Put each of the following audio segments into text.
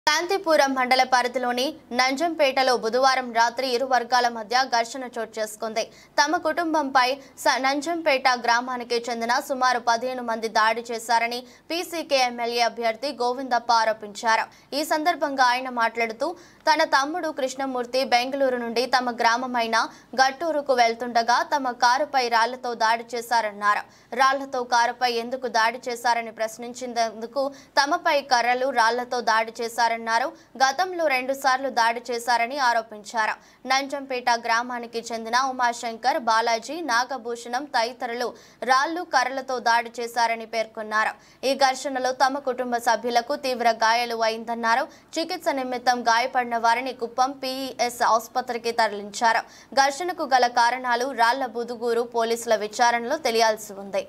శాంతిపురం మండల పరిధిలోని నంజంపేటలో బుధవారం రాత్రి ఇరు వర్గాల మధ్య ఘర్షణ చోటు చేసుకుంది. తమ కుటుంబంపై నంజంపేట గ్రామానికి చెందిన సుమారు 15 మంది దాడి చేశారని పీసీకే ఎమ్మెల్యే అభ్యర్థి గోవిందప్ప ఆరోపించారు. ఈ సందర్భంగా ఆయన మాట్లాడుతూ తన తమ్ముడు కృష్ణమూర్తి బెంగళూరు నుండి తమ గ్రామమైన గట్టూరుకు వెళ్తుండగా తమ కారుపై రాళ్లతో దాడి చేశారన్నారు. రాళ్లతో కారుపై ఎందుకు దాడి చేశారని ప్రశ్నించేందుకు తమపై కర్రలు రాళ్లతో దాడి చేశారన్నారు. గతంలో 2 సార్లు దాడి చేశారని ఆరోపించారు. నంజంపేట గ్రామానికి చెందిన ఉమాశంకర్, బాలాజీ, నాగభూషణం తదితరులు రాళ్లు కర్రలతో దాడి చేశారని పేర్కొన్నారు. ఈ ఘర్షణలో తమ కుటుంబ సభ్యులకు తీవ్ర గాయాలు అయిందన్నారు. చికిత్స నిమిత్తం గాయపడిన వారిని కుప్పం పిఎస్ ఆసుపత్రికి తరలించారు. ఘర్షణకు గల కారణాలు రాళ్ల బుదుగూరు పోలీసుల విచారణలో తెలియాల్సి ఉంది.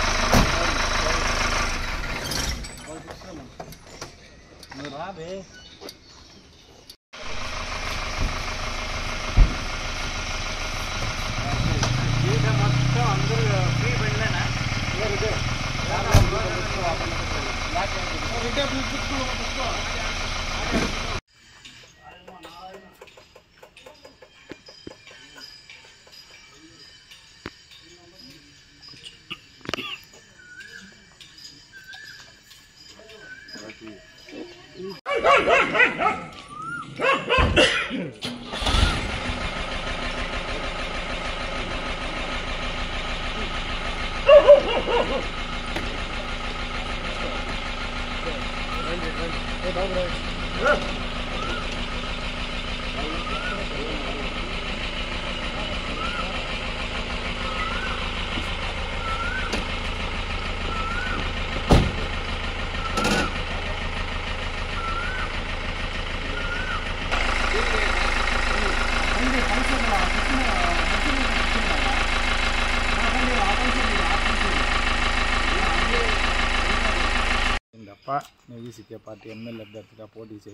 పీసీకే పార్టీ ఎమ్మెల్యే అభ్యర్థిగా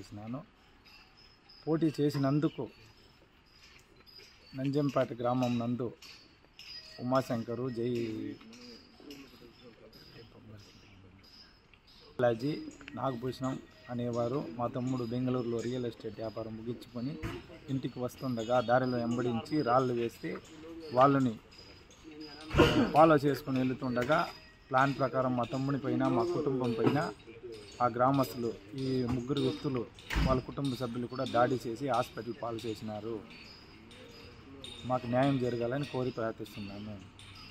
పోటీ చేసినందుకు నంజంపేట గ్రామం నందు ఉమాశంకరు, బాలాజీ, నాగభూషణం అనేవారు మా తమ్ముడు బెంగళూరులో రియల్ ఎస్టేట్ వ్యాపారం ముగించుకొని ఇంటికి వస్తుండగా దారిలో వెంబడించి రాళ్ళు వేస్తే వాళ్ళని ఫాలో చేసుకుని వెళుతుండగా ప్లాన్ ప్రకారం మా తమ్ముని పైన, మా కుటుంబం పైన ఆ గ్రామస్తులు ఈ 3 వ్యక్తులు వాళ్ళ కుటుంబ సభ్యులు కూడా దాడి చేసి హాస్పిటల్ పాలు చేసినారు. మాకు న్యాయం జరగాలని కోరి ప్రార్థిస్తున్నాను.